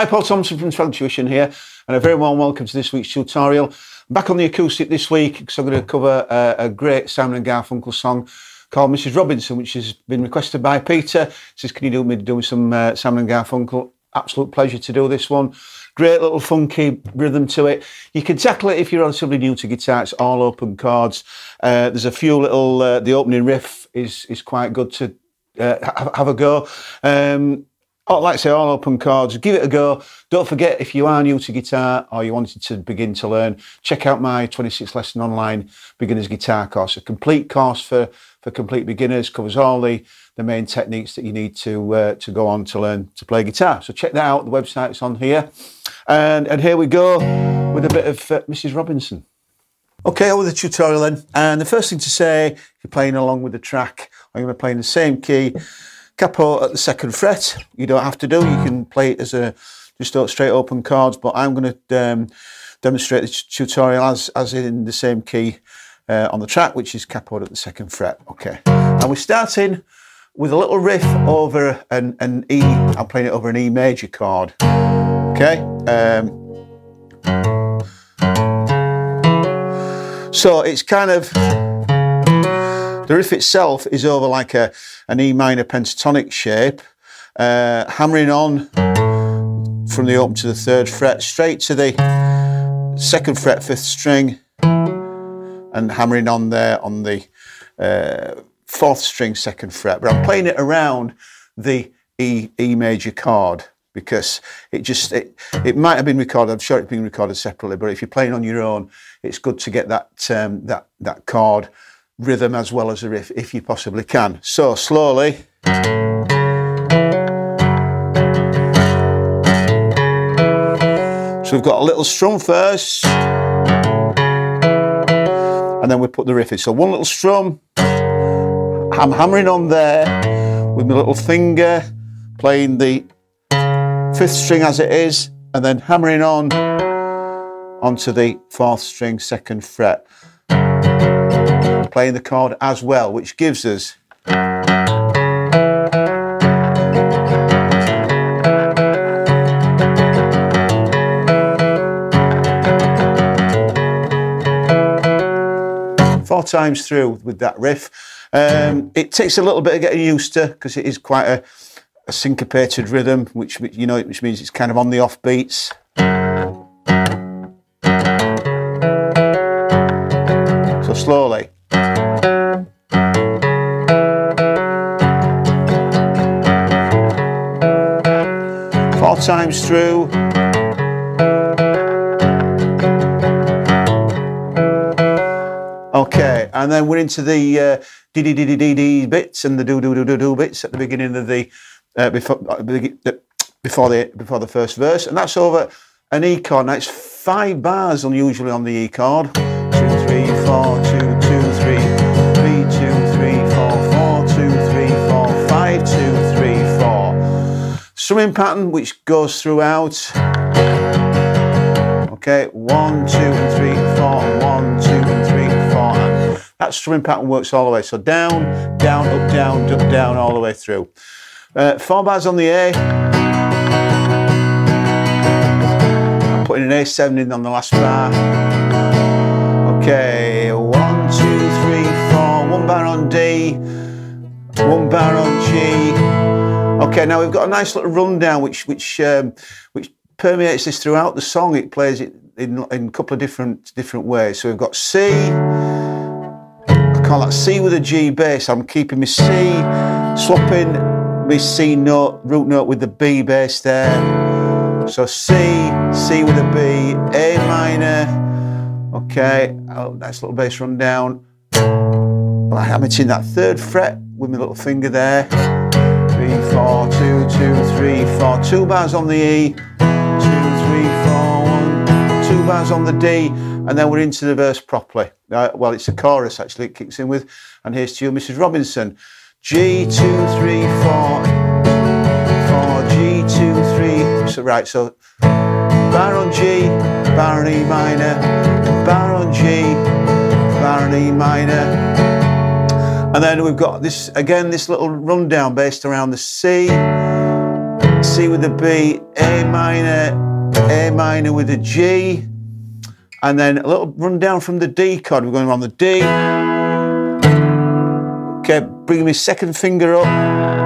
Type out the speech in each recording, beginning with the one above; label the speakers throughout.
Speaker 1: Hi, Paul Thompson from Twang Tuition here, and a very warm welcome to this week's tutorial. I'm back on the acoustic this week because I'm going to cover a great Simon & Garfunkel song called Mrs. Robinson, which has been requested by Peter. He says, can you do me doing some Simon & Garfunkel? Absolute pleasure to do this one. Great little funky rhythm to it. You can tackle it if you're relatively new to guitar. It's all open chords. There's a few little, the opening riff is quite good to have a go. Like I say, all open chords. Give it a go. Don't forget, if you are new to guitar or you wanted to begin to learn, check out my 26 lesson online beginner's guitar course. A complete course for complete beginners, covers all the main techniques that you need to go on to learn to play guitar. So check that out. The website's on here. And here we go with a bit of Mrs. Robinson. Okay, on with the tutorial then. And the first thing to say, if you're playing along with the track, I'm going to play in the same key. Capo at the 2nd fret. You don't have to do. You can play it as just straight open chords, but I'm going to demonstrate the tutorial as in the same key on the track, which is capo at the 2nd fret. Okay, and we're starting with a little riff over an E. I'm playing it over an E major chord. Okay. So it's kind of, the riff itself is over like an E minor pentatonic shape, hammering on from the open to the 3rd fret, straight to the 2nd fret 5th string, and hammering on there on the 4th string 2nd fret. But I'm playing it around the E major chord because it might have been recorded. I'm sure it's been recorded separately, but if you're playing on your own, it's good to get that that chord rhythm as well as the riff if you possibly can. So slowly. So we've got a little strum first, and then we put the riff in. So one little strum, I'm hammering on there with my little finger, playing the 5th string as it is, and then hammering on onto the 4th string 2nd fret, playing the chord as well, which gives us four times through with that riff. It takes a little bit of getting used to because it is quite a syncopated rhythm, which means it's kind of on the off beats. So slowly. Four times through. Okay, and then we're into the dee bits and the do bits at the beginning of the before the first verse, and that's over an E chord. Now it's 5 bars unusually on the E chord. 2, 3, 4, 2, 2, 3, 3, 2, 3, 4, 4, 2, 3, 4, 5, 2, 3, 4. Strumming pattern which goes throughout. Okay, 1, 2, and 3, 4, 1, 2, and 3, 4. And that strumming pattern works all the way. So down, down, up, down, all the way through. 4 bars on the A. I'm putting an A7 in on the last bar. Okay, 1, 2, 3, 4. 1 bar on D. 1 bar on G. Okay, now we've got a nice little rundown which permeates this throughout the song. It plays it in a couple of different ways. So we've got C. I call that C with a G bass. I'm keeping my C, swapping my C note, root note with the B bass there. So C with a B, A minor. Okay, nice little bass run down. I'm hitting that 3rd fret with my little finger there. 3, 4, 2, 2, 3, 4. 2 bars on the E. 2, 3, 4, 1. 2 bars on the D, and then we're into the verse properly. Well, it's a chorus actually. It kicks in with, and here's to you, Mrs. Robinson. G, 2, 3, 4, 4, G, 2, 3. So right, so bar on G, bar on E minor, bar on G, bar on E minor. And then we've got this, again, this little rundown based around the C, C with the B, A minor with a G, and then a little rundown from the D chord. We're going around the D. Okay, bringing my second finger up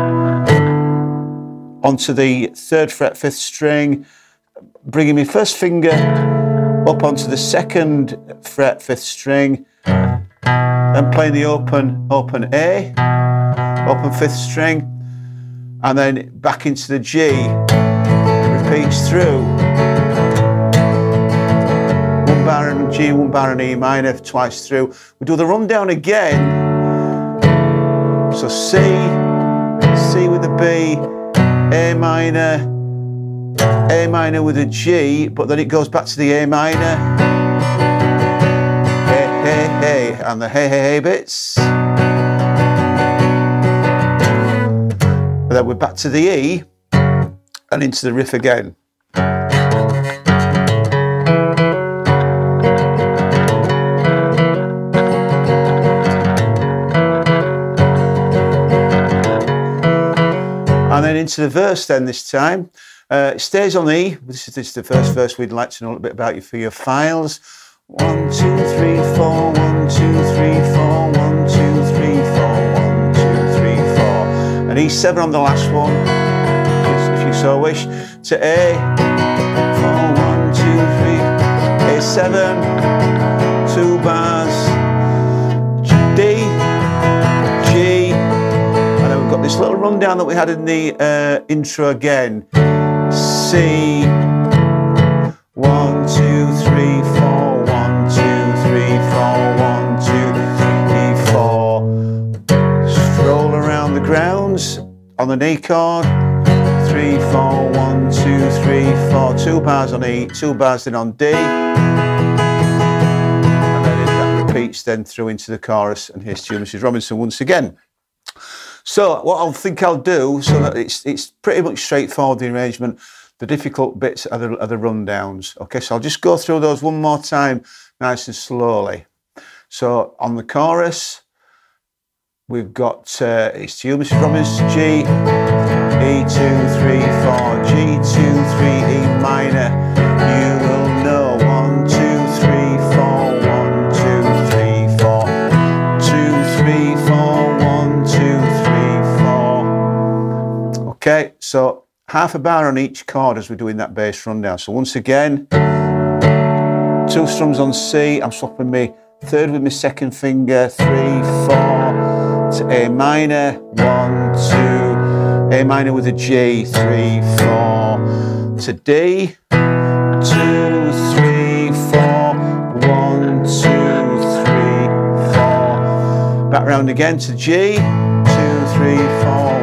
Speaker 1: onto the 3rd fret, 5th string, bringing my first finger up onto the 2nd fret, 5th string, then playing the open A, open 5th string, and then back into the G. It repeats through. 1 bar and G, 1 bar and E minor twice through. We do the rundown again. So C with the B, A minor with a G, but then it goes back to the A minor. Hey, hey, hey, and the hey, hey, hey bits. And then we're back to the E and into the riff again. And then into the verse then this time. It stays on E. This is the first verse. We'd like to know a little bit about you for your files. 1, 2, 3, 4, 1, 2, 3, 4, 1, 2, 3, 4, 1, 2, 3, 4. And E7 on the last one, if you so wish, to A. 4, 1, 2, 3, A7, 2 bars, D, G, and then we've got this little rundown that we had in the intro again. C, 1, 2, 3, 4, 1, 2, 3, 4, 1, 2, 3, 4. Stroll around the grounds on the E chord. 3, 4, 1, 2, 3, 4. 2 bars on E, 2 bars then on D. And then that repeats then through into the chorus. And here's to you, Mrs. Robinson, once again. So what I think I'll do, so that it's pretty much straightforward, the arrangement. The difficult bits are the rundowns. Okay, so I'll just go through those one more time, nice and slowly. So on the chorus, we've got it's to you, Mrs. Robinson, G, E2, 3, 4, G2, 3, E minor. You will know 1, 2, 3, 4, 1, 2, 3, 4, 2, 3, 4, 1, 2, 3, 4. Okay, so half a bar on each chord as we're doing that bass rundown. So once again, 2 strums on C. I'm swapping my 3rd with my 2nd finger. 3, 4 to A minor. 1, 2. A minor with a G. 3, 4 to D. 2, 3, 4. 1, 2, 3, 4. Back round again to G. 2, 3, 4.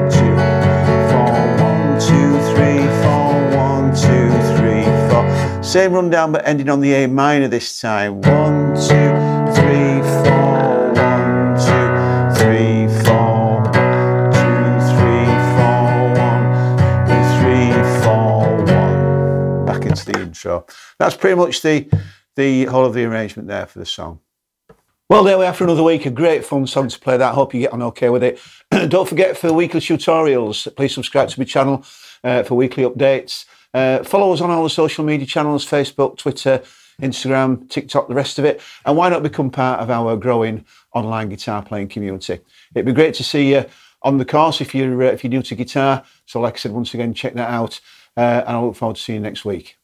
Speaker 1: 1, 2, 3, 4. Same rundown but ending on the A minor this time. 1, 2, 3, 4, 1, 2, 3, 4, 2, 3, 4, 1, 2, 3, 4, 1. Back into the intro. That's pretty much the whole of the arrangement there for the song. Well, there we are for another week. A great fun song to play that. Hope you get on okay with it. Don't forget, for weekly tutorials, please subscribe to my channel for weekly updates. Follow us on all the social media channels, Facebook, Twitter, Instagram, TikTok, the rest of it. And why not become part of our growing online guitar playing community? It'd be great to see you on the course if you're new to guitar. So like I said, once again, check that out. And I look forward to seeing you next week.